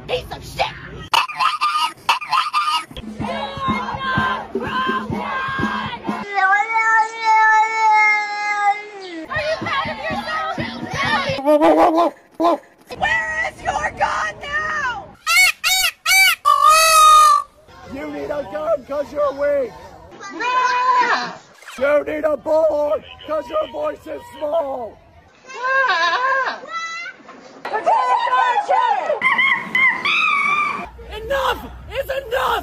piece of shit! Where is your gun now? You need a gun because you're weak. You need a bullet because your voice is small. Enough is enough!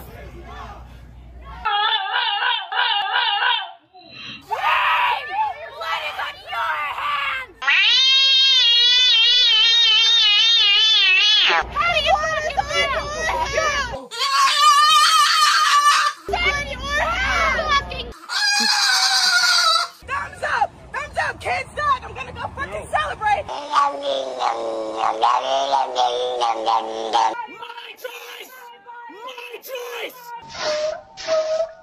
Thumbs up! Can't stop! I'm gonna go fucking celebrate! My choice! My choice!